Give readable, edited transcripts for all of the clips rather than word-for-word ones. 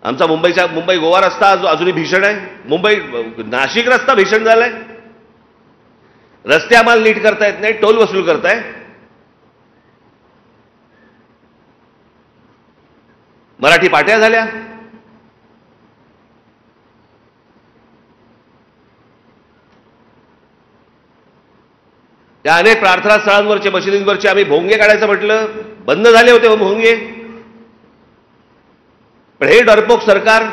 आमचा मुंबई गोवा रस्ता अजूनही भीषण आहे. मुंबई नाशिक रस्ता भीषण झालाय. रस्ते आम्हाला नीट करता येत नाही, टोल वसूल करताय. मराठी पाट्या झाल्या. त्या अनेक प्रार्थना स्थळांवरचे मशिदींवरचे आम्ही भोंगे काढायचं म्हटलं, बंद झाले होते भोंगे. पण हे डरपोक सरकार,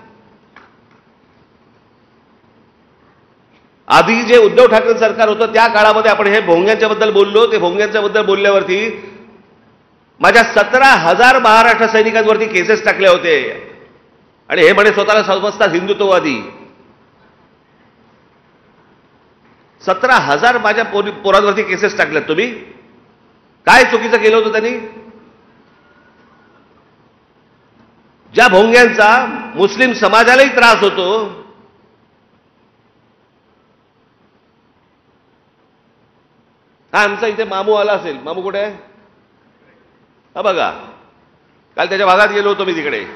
आधी जे उद्धव ठाकरे सरकार होतं त्या काळामध्ये आपण हे भोंग्यांच्या बद्दल बोललो. ते भोंग्यांच्या बद्दल बोलल्यावरती माझ्या 17,000 महाराष्ट्र सैनिकांवरती केसेस टाकले होते. आणि हे म्हणे स्वतःला समजतात हिंदुत्ववादी. 17,000 माझ्या पोरांवरती केसेस टाकल्यात तुम्ही. काय चुकीचं केलं होतं त्यांनी? ज्या भोंग्यांचा मुस्लिम समाजालाही त्रास होतो, हा आमचा इथे मामू आला असेल. मामू कुठे आहे? हा बघा, काल त्याच्या भागात गेलो होतो मी. तिकडे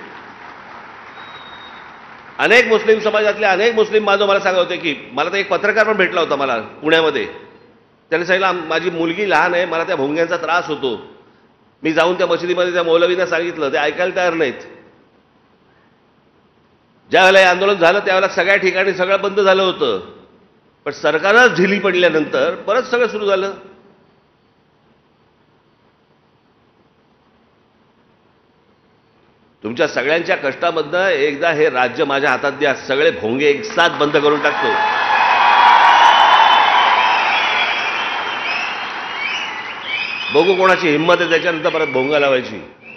अनेक मुस्लिम समाजातले अनेक मुस्लिम बांधव मला सांगत होते की मला तर एक पत्रकार पण भेटला होता मला पुण्यामध्ये. त्याने सांगितलं माझी मुलगी लहान आहे, मला त्या भोंग्यांचा त्रास होतो. मी जाऊन त्या मशिदीमध्ये त्या मौलवींना सांगितलं, ते ऐकायला तयार नाहीत. ज्यावेळेला हे आंदोलन झालं त्यावेळेला सगळ्या ठिकाणी सगळं बंद झालं होतं. पण सरकारच ढिली पडल्यानंतर परत सगळं सुरू झालं. तुमच्या सगळ्यांच्या कष्टामधनं एकदा हे राज्य माझ्या हातात द्या, सगळे भोंगे एक साथ बंद करून टाकतो. बघू कोणाची हिंमत आहे त्याच्यानंतर परत भोंगा लावायची.